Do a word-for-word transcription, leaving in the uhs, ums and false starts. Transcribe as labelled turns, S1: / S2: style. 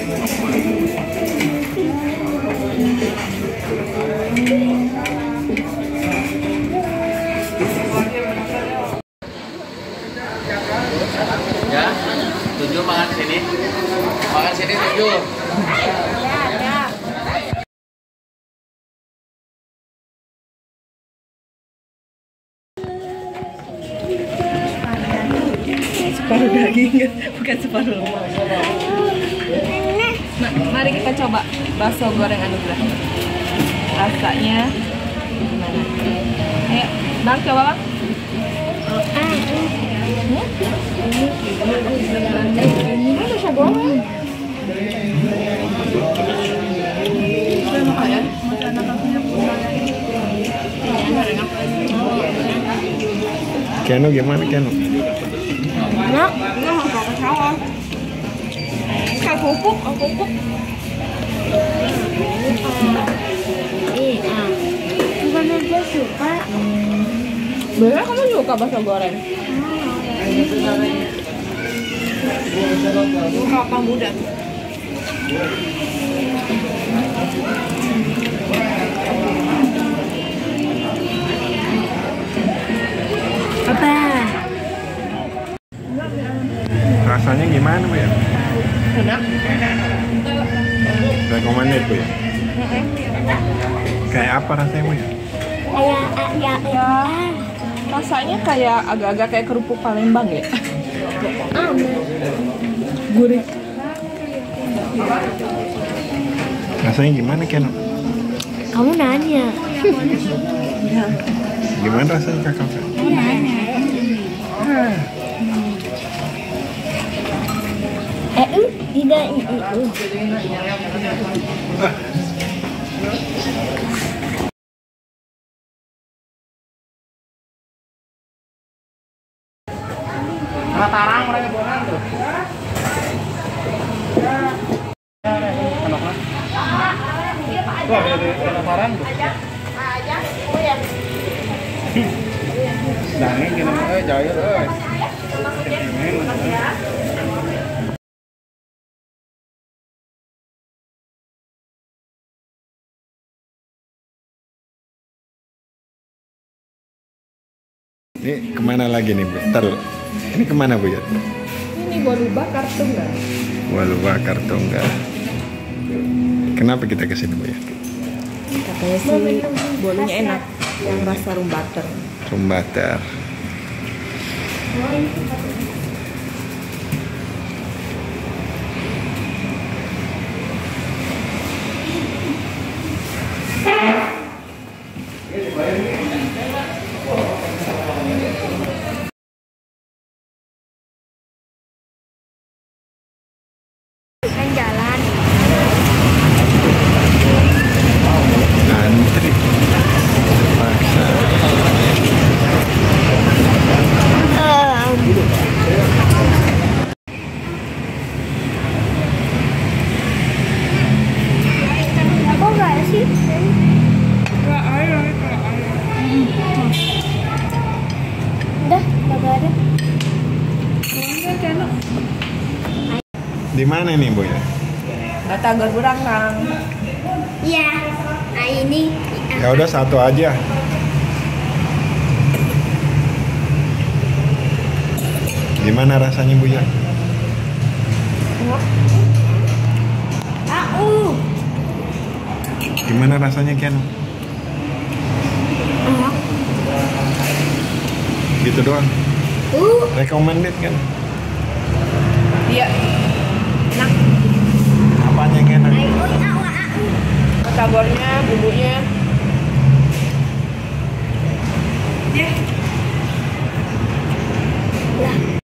S1: Ya, tujuh makan sini. Makan sini tujuh.
S2: Separuh daging, bukan separuh. Nah, mari kita coba bakso goreng anugerah. Rasanya gimana? Ayo, Bang, coba Bang. Ini bisa goreng.
S3: Keno gimana Keno?
S2: Enak, ini nggak pakai saus. Kayak pupuk, pupuk.
S4: Iya, bukan aja suka.
S2: Bener kamu suka bakso goreng? Kelapa muda.
S4: Apa?
S3: Rasanya gimana Bu ya?
S2: Enak.
S3: Recommended Bu ya? Kayak apa rasanya Bu ya?
S4: Kayak ya, ya.
S2: Rasanya kayak agak-agak kayak kerupuk Palembang ya. Gurih.
S3: Rasanya gimana Keno?
S4: Kamu nanya.
S3: Gimana rasanya kakak?
S4: Kamu nanya. Eh, uh, tidak i i uh.
S1: Matarang mereka bonan tuh. Wah, ada matarang tuh. Dangin gini eh jaya euy.
S3: Ini kemana lagi nih Bu? Ntar, ini kemana Bu ya?
S2: Ini Waluba Kartungga.
S3: Waluba Kartungga. Kenapa kita kesini Bu ya?
S2: Katanya sih bolunya enak, yang rasa rum butter.
S3: Rum butter.
S4: Kan jalan.
S3: Antri. Terpaksa.
S4: Kok nggak ada sih?
S2: Enggak ada, enggak ada.
S4: Udah, nggak ada.
S2: Enggak enak.
S3: Di mana nih Bu ya?
S2: Batagor Burangkang.
S4: Iya. Nah ini.
S3: Ya udah satu aja. Gimana rasanya Bu ya?
S4: Aku.
S3: Gimana rasanya Ken?
S4: Enak.
S3: Gitu doang.
S4: Uh.
S3: Recommended kan?
S2: Iya. Enak.
S3: Apanya yang enak?
S4: Ayo, awa, aku.
S2: Batagornya, bumbunya.
S4: Lah.